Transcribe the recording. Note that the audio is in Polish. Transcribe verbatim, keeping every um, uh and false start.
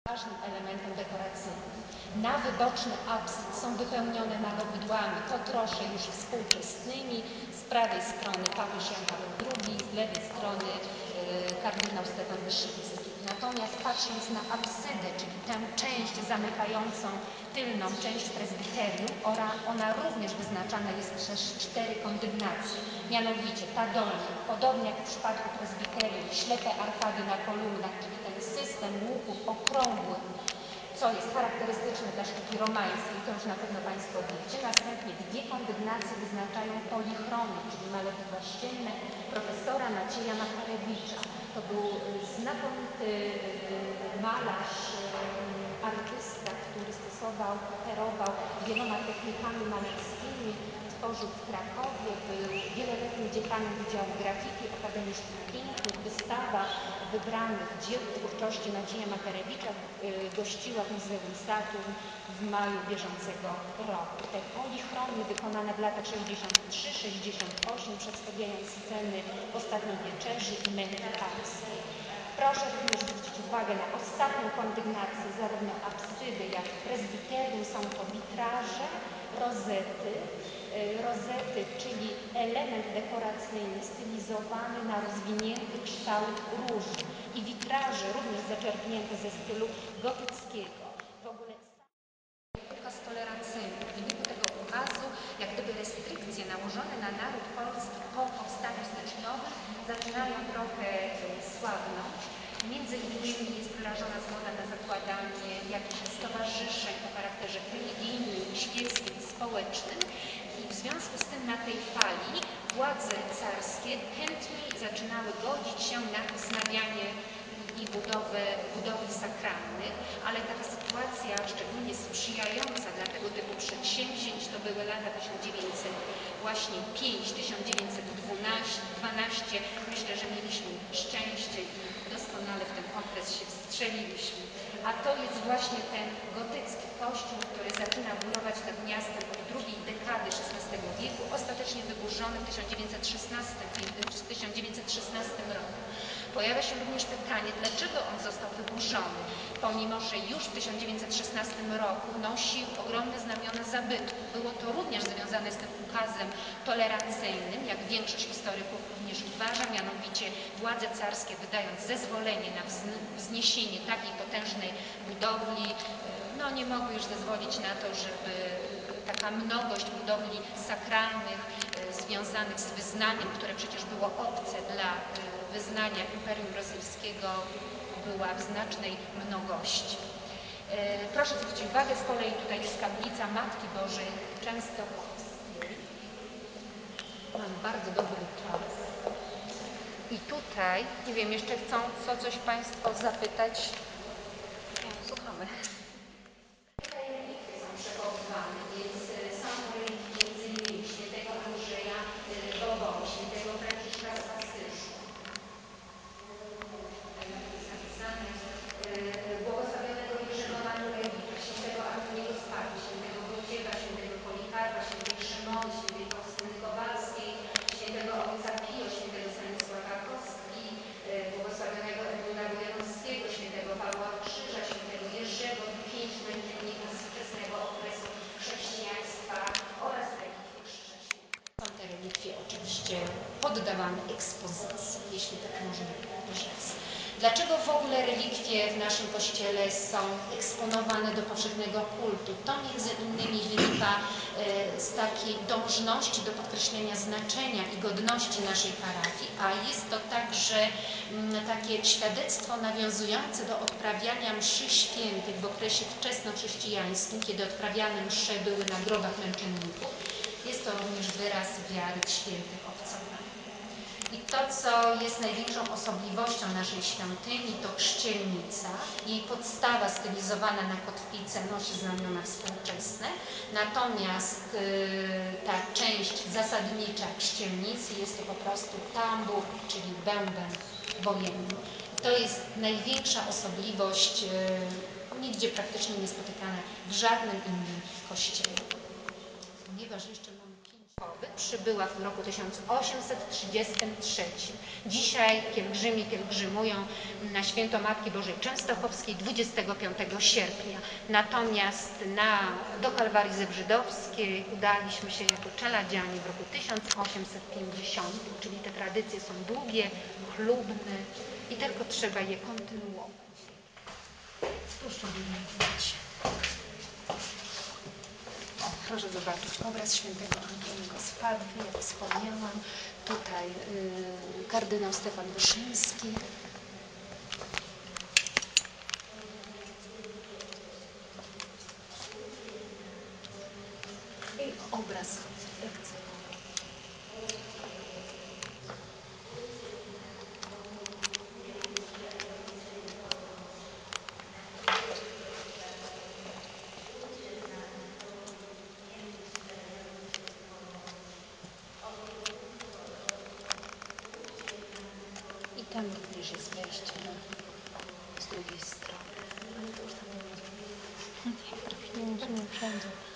Ważnym elementem dekoracyjnym. Na wyboczny apsyd są wypełnione malowidłami, to trosze już współczesnymi. Z prawej strony papież Jan Paweł drugi, z lewej strony yy, kardynał Stefan Wyszyński. Natomiast patrząc na apsydę, czyli tę część zamykającą tylną część prezbiterium, ona również wyznaczana jest przez cztery kondygnacje. Mianowicie ta dolna, podobnie jak w przypadku prezbiterium, ślepe arkady na kolumnach, czyli ten system łuków okrągłych, co jest charakterystyczne dla sztuki romańskiej, to już na pewno Państwo wiecie. Następnie dwie kondygnacje wyznaczają polichromy, czyli malowidła ścienne profesora Macieja Makarewicza. To był znakomity malarz, artysta, który stosował, operował wieloma technikami malarskimi. Tworzył w Krakowie, był wieloletnim dziekanem Wydziału Grafiki Akademii Sztuk Pięknych. Wystawa wybranych dzieł twórczości Macieja Makarewicza gościła w Muzeum Saturn w maju bieżącego roku. Te polichromy wykonane w latach sześćdziesiątym trzecim do sześćdziesiątego ósmego przedstawiają sceny Ostatniej Wieczerzy i Męki Pańskiej. Proszę również zwrócić uwagę na ostatnią kondygnację, zarówno apsydy, jak i prezbiterium. Są to witraże, rozety, rozety, czyli element dekoracyjny stylizowany na rozwinięty kształt róży i witraże również zaczerpnięte ze stylu gotyckiego. W ogóle ukaz tolerancyjny. W wyniku tego ukazu, jak gdyby restrykcje nałożone na naród polski po powstaniu styczniowym zaczynają trochę słabnąć. Między innymi jest wyrażona zgoda na zakładanie jakichś stowarzyszeń o charakterze religijnym, świeckim, społecznym. I w związku z tym na tej fali władze carskie chętniej zaczynały godzić się na wznawianie i budowę budowli sakralnych, ale taka sytuacja szczególnie sprzyjająca dla tego typu przedsięwzięć to były lata tysiąc dziewięćset piąty do tysiąc dziewięćset dwunastego. Myślę, że mieliśmy szczęście i doskonale w ten okres się wstrzeliliśmy. A to jest właśnie ten gotycki kościół, który zaczyna górować nad miastem od drugiej dekady szesnastego wieku, ostatecznie wyburzony w tysiąc dziewięćset szesnastym roku. Pojawia się również pytanie, dlaczego on został wyburzony, pomimo że już w tysiąc dziewięćset szesnastym roku nosił ogromne znamiona zabytku. Było to również związane z tym ukazem tolerancyjnym, jak większość historyków również uważa, mianowicie władze carskie, wydając zezwolenie na wzniesienie takiej potężnej budowli, no nie mogły już zezwolić na to, żeby taka mnogość budowli sakralnych związanych z wyznaniem, które przecież było obce dla wyznania Imperium Rosyjskiego, była w znacznej mnogości. Proszę zwrócić uwagę, z kolei tutaj jest kaplica Matki Bożej Częstochowskiej. Mam bardzo dobry czas. I tutaj, nie wiem, jeszcze chcą co coś Państwo zapytać? Słuchamy. Tutaj relikwie są przechowywane, więc są relikwie między innymi świętego Andrzeja Boboli, świętego Franciszka z Asyżu. Zapisane błogosławionego Jerzego Manurewicza, świętego Antoniego Sparki, świętego Wojciecha, świętego Polikarpa, świętej Szymony, świętej Faustyny Kowalskiej, świętego ojca Pio, świętego Stanisława Kostki, błogosławionego Edmunda Bojanowskiego, świętego Pawła Krzyża, świętego Jerzego, pięć męczenników z wczesnego okresu chrześcijaństwa oraz relikwie Krzyża Świętego. Są te relikwie oczywiście poddawane ekspozycji, jeśli tak można rzec. Dlaczego w ogóle relikwie w naszym kościele są eksponowane do powszechnego kultu? To między innymi wynika z takiej dążności do podkreślenia znaczenia i godności naszej parafii, a jest to także takie świadectwo nawiązujące do odprawiania mszy świętych w okresie wczesnochrześcijańskim, kiedy odprawiane msze były na grobach męczenników. Jest to również wyraz wiary w świętych obcowania. I to, co jest największą osobliwością naszej świątyni, to chrzcielnica. Jej podstawa stylizowana na kotwicę nosi znamiona współczesne, natomiast y, ta część zasadnicza chrzcielnicy jest to po prostu tambur, czyli bęben wojenny. To jest największa osobliwość, y, nigdzie praktycznie nie spotykana w żadnym innym kościele. Ponieważ jeszcze mamy pięć przybyła w roku tysiąc osiemset trzydziestym trzecim. Dzisiaj pielgrzymi pielgrzymują na święto Matki Bożej Częstochowskiej dwudziestego piątego sierpnia. Natomiast na, do Kalwarii Zebrzydowskiej udaliśmy się jako czeladzianie w roku tysiąc osiemset pięćdziesiątym, czyli te tradycje są długie, chlubne i tylko trzeba je kontynuować. Proszę wyjechać. Proszę zobaczyć obraz świętego Antoniego z Padwy, jak wspomniałam. Tutaj y, kardynał Stefan Wyszyński. I obraz lekcji. Tam również jest wejście z drugiej strony. Ale to już tam nie ma. Nie, nie musimy wszędzie.